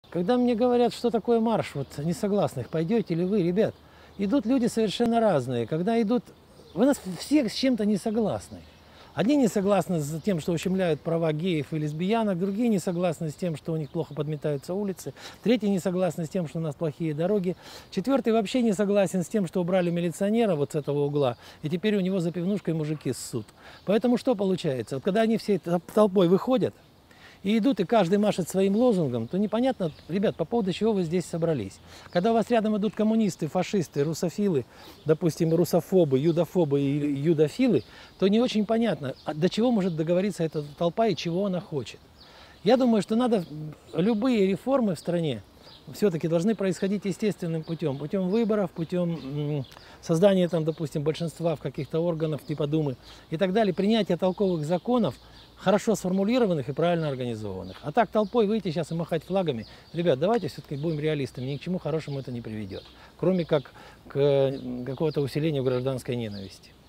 Когда мне говорят, что такое марш вот несогласных, пойдете ли вы, ребят, идут люди совершенно разные. Когда идут, вы нас все с чем-то не согласны. Одни не согласны с тем, что ущемляют права геев и лесбиянок, другие не согласны с тем, что у них плохо подметаются улицы, третьи не согласны с тем, что у нас плохие дороги, четвертый вообще не согласен с тем, что убрали милиционера вот с этого угла, и теперь у него за пивнушкой мужики ссут. Поэтому что получается? Вот когда они всей толпой выходят, и идут, и каждый машет своим лозунгом, то непонятно, ребят, по поводу чего вы здесь собрались. Когда у вас рядом идут коммунисты, фашисты, русофилы, допустим, русофобы, юдофобы и юдофилы, то не очень понятно, до чего может договориться эта толпа и чего она хочет. Я думаю, что надо любые реформы в стране все-таки должны происходить естественным путем. Путем выборов, путем создания, там, допустим, большинства в каких-то органах, типа Думы и так далее, принятия толковых законов, хорошо сформулированных и правильно организованных. А так толпой выйти сейчас и махать флагами, ребят, давайте все-таки будем реалистами, ни к чему хорошему это не приведет. Кроме как к какого-то усилению гражданской ненависти.